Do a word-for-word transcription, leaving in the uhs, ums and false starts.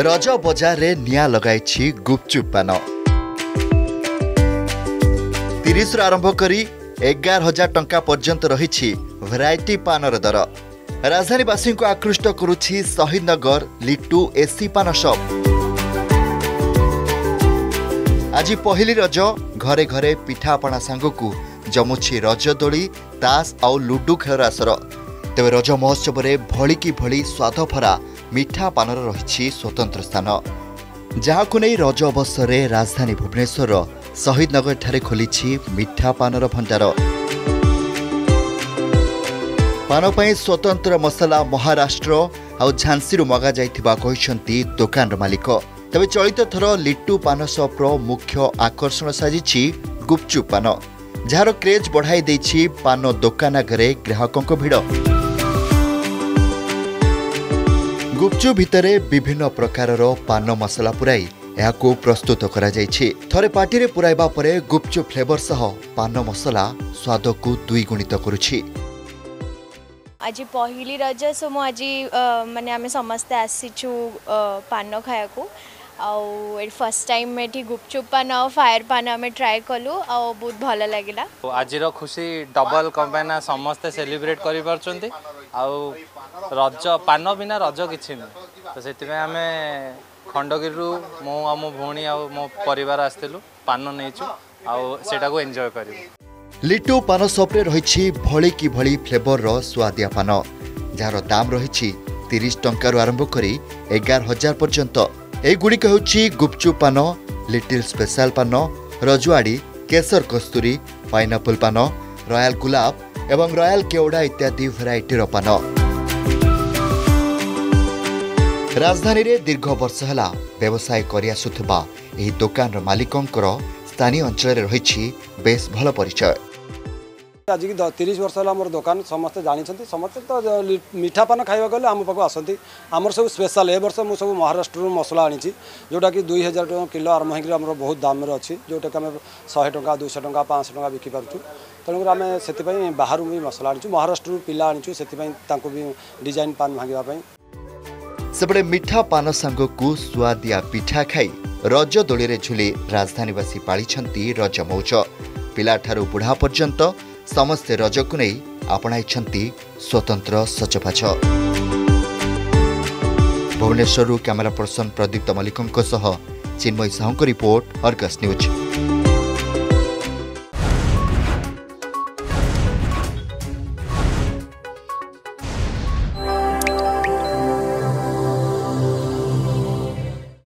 रज बजार रे निया लगाई गुपचुप्पाना तीस आरंभ करी एगार हजार टंका पर्यंत रही भेराइटी पानर दर। राजधानीवासी को आकृष्ट करुछि शहीद नगर लिट्टू एसी पान शॉप। आज पहली रज घरे घरे पिठापणा सांगकू जमुछि रज दोली तास आउ लुडू खेलर आसर। तेबे रज महोत्सव में भली की भली स्वाद भरा मिठा पानर रही स्वतंत्र स्थान, जहाँ को नहीं रज अवसर में राजधानी भुवनेश्वर शहीद नगर ठारे खोली मिठा पानर भंडार। पान पर स्वतंत्र मसला महाराष्ट्र और झांसी मगा जाइथिबा कहिसंती दुकान मालिक। तबे चलित थर लिट्टू पान शॉप्र मुख्य आकर्षण साजिछि गुपचुप्पाना, जार क्रेज बढ़ाई देछि पान दुकान आगे ग्राहकों को भिड़। गुपचुप भितरे विभिन्न प्रकारर पान मसला पुराई याकू प्रस्तुत करा जाइछि। थरे पार्टी पुराइबा परे गुपचुप फ्लेवर सह पान मसला स्वाद को दुई गुणित करुछि। आज पहली रज सो मु आज माने आमे समस्ते आसीछु पान खाया को आउ ए फर्स्ट टाइम में ठी गुपचुप पान और फायर पान आमे ट्राई कलु आ बहुत भल लागिला। आज रो खुशी डबल कंबाइना समस्ते सेलिब्रेट करि परचंती आउ रज पान बिना रज किछि नै, तो सेति में आमे खंडगिरु मो आ मो भोणी आ मो परिवार आस्थिलु पान नेचु आउ सेटा को एन्जॉय करिवु। लिट्टू पान शॉप रे रही भली की भली फ्लेवर रो स्वादिया पान, जार दाम रही तीस टंकार आरंभ करी एगार हजार पर्यंत। एगुड़िक होछि गुपचुप पान, लिटिल स्पेशल पान, रजुआड़ी, केसर कस्तूरी, पाइनापल पान, रॉयल गुलाब एवं रॉयल केवड़ा इत्यादि भेराइटी पान। राजधानी रे दीर्घ वर्ष हला व्यवसाय करि आसुथबा एही दुकान मालिकंकर स्थानीय अंचल रे रही बेस भल परिचय। आज की तीस वर्ष है मोर दुकान समस्ते जानते समस्ते तो मीठा पान खावा गले आम पाक आसती। आमर सब स्पेशल ए वर्ष मुझे सब महाराष्ट्र मसला आनी जोटा कि दुई हजार टका किलो आरम्भ होकर आम बहुत दाम अच्छी, जोटा कि आम शहे टका दुईश टका पाँच टका बिकी पार्छु। तेणुकर आम से बाहर भी मसला आनी महाराष्ट्र पिला आनी से भी डिजाइन पान भांगापी। सेपटे मिठा पान सांगकू स्वादिया पिठा खाई रज दोली रे झुली राजधानीवासी पाळिछंती रजमौज। पिला ठारू बुढ़ा पर्यंत समस्ते रज को नहीं आपणाइछंती स्वतंत्र सजबाज। भुवनेश्वर कैमरा पर्सन प्रदीप्त मल्लिकों सह Chinmay Sahu report, Argus news.